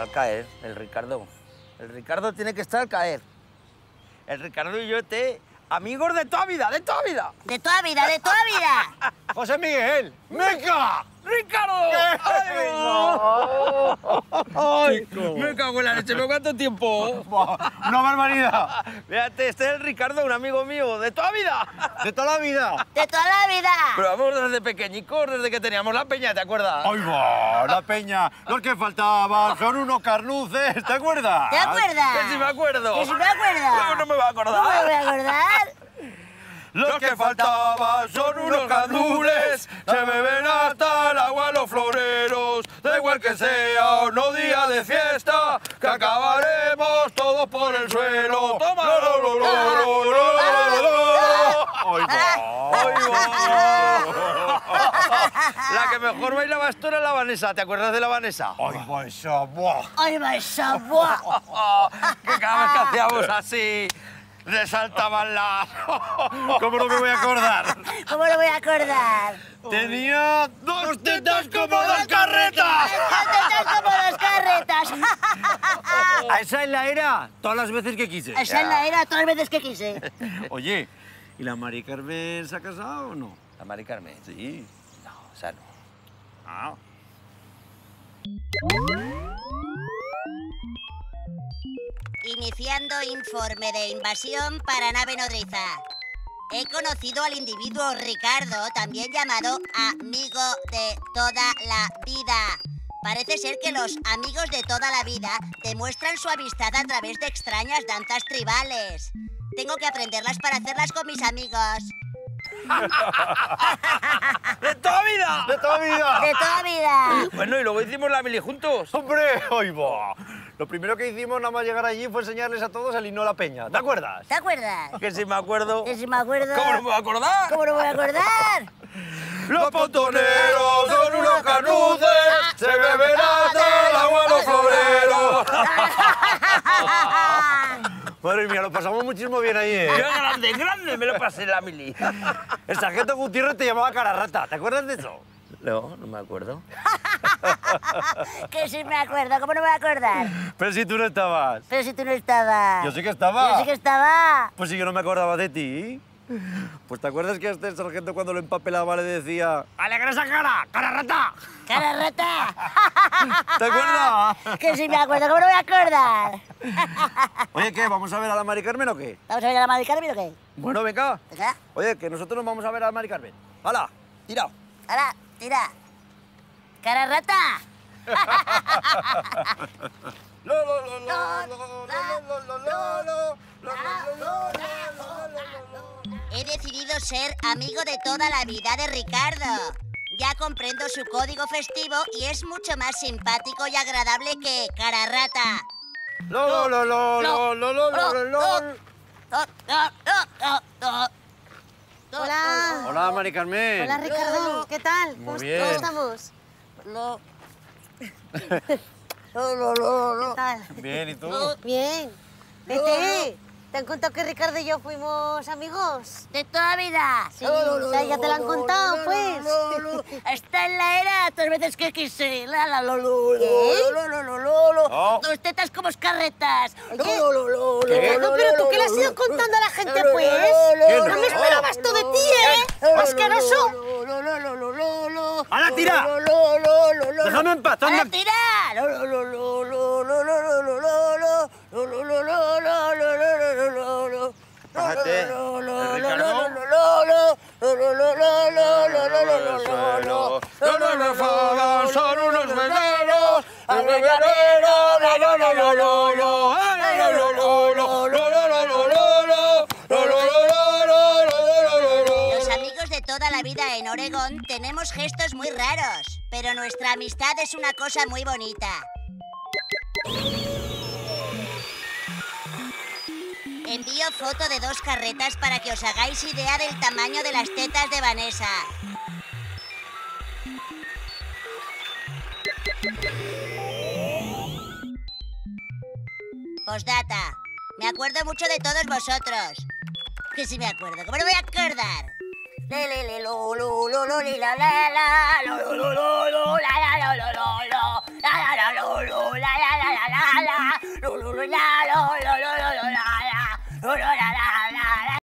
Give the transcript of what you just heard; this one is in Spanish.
al caer, el Ricardo. El Ricardo tiene que estar al caer. El Ricardo y yo, amigos de toda vida, de toda vida. De toda vida, de toda vida. José Miguel, ¡meca! ¡Ricardo! ¡Ay, no! ¡Ay! Me cago en la leche, ¿pero cuánto tiempo? ¡Una barbaridad! Fíjate, este es el Ricardo, un amigo mío, de toda vida. ¡De toda la vida! De toda la vida. Pero vamos desde pequeñicos, desde que teníamos la peña, ¿te acuerdas? ¡Ay, va! La peña. Los que faltaban son unos carnuces, ¿te acuerdas? ¿Te acuerdas? Que si me acuerdo. Que si me acuerdo. ¿Cómo no me va a acordar? ¿Cómo me voy a acordar? Los que faltaban son unos gandules, se beben hasta el agua los floreros. Da igual que sea o no día de fiesta, que acabaremos todos por el suelo. ¡Toma! ¡Ay, va! La que mejor bailaba esto era la Vanessa, ¿te acuerdas de la Vanessa? ¡Ay, va esa! ¡Buah! ¡Ay, va esa! ¡Buah! Que cada vez que hacíamos así, resaltaban las... ¿Cómo no me voy a acordar? ¿Cómo lo voy a acordar? Tenía dos tetas como dos carretas. ¡Dos tetas como dos carretas! A esa es la era todas las veces que quise. Esa es la era todas las veces que quise. Oye, ¿y la Mari Carmen se ha casado o no? ¿La Mari Carmen? Sí. No, o sea, no. Ah. Iniciando informe de invasión para nave nodriza. He conocido al individuo Ricardo, también llamado amigo de toda la vida. Parece ser que los amigos de toda la vida demuestran su amistad a través de extrañas danzas tribales. Tengo que aprenderlas para hacerlas con mis amigos. ¡De toda vida! ¡De toda vida! ¡De toda vida! Bueno, y luego hicimos la mili juntos. ¡Hombre! ¡Ay, va! Lo primero que hicimos nada más llegar allí fue enseñarles a todos el himno a la peña. ¿Te acuerdas? ¿Te acuerdas? Que si me acuerdo... Que si me acuerdo... ¿Cómo no me voy a acordar? ¿Cómo no me voy a acordar? Los pontoneros son unos canuces, se beben hasta el agua los floreros. Madre mía, lo pasamos muchísimo bien ahí, ¿eh? Yo grande, grande me lo pasé en la mili. El sargento Gutiérrez te llamaba cara rata. ¿Te acuerdas de eso? No, no me acuerdo. Que sí me acuerdo, ¿cómo no me voy a acordar? Pero si tú no estabas. Pero si tú no estabas. Yo sí que estaba. Yo sí que estaba. Pues sí que no me acordaba de ti. Pues ¿te acuerdas que a este sargento cuando lo empapelaba le decía ¡Alegra esa cara! ¡Cara rata! ¡Cara rata! ¿Te acuerdas? Que sí me acuerdo, ¿cómo no me voy a acordar? Oye, ¿qué? ¿Vamos a ver a la Mari Carmen o qué? ¿Vamos a ver a la Mari Carmen o qué? Bueno, venga. ¿Venga? Oye, que nosotros nos vamos a ver a la Mari Carmen. ¡Hala! ¡Tira! Ahora, tira. ¡Cara rata! He decidido ser amigo de toda la vida de Ricardo. Ya comprendo su código festivo y es mucho más simpático y agradable que cara rata. Hola. Hola, Mari Carmen. Hola, Ricardo. ¿Qué tal? Muy ¿Cómo bien. estamos? ¿Qué tal? Bien, ¿y tú? Bien. ¿Te han contado que Ricardo y yo fuimos amigos? ¡De toda vida! Sí, o sea, ya te lo han contado, pues. Está en la era todas las veces que quise. Oh. Dos tetas como carretas. ¿Qué? No, pero tú qué le has ido contando a la gente, pues. ¿Qué No me esperaba esto de ti, ¿eh? ¡Asqueroso! ¡Hala, tira! ¡Déjame en paz! ¡Ahora ¡Anda! tira! Bájate, el Ricardo. Son unos venenos. Los amigos de toda la vida en Oregón tenemos gestos muy raros, pero nuestra amistad es una cosa muy bonita. Envío foto de dos carretas para que os hagáis idea del tamaño de las tetas de Vanessa. Postdata. Me acuerdo mucho de todos vosotros. Que sí me acuerdo. ¿Cómo no voy a acordar? la, lo, la, la, la, la, la, la, la, la,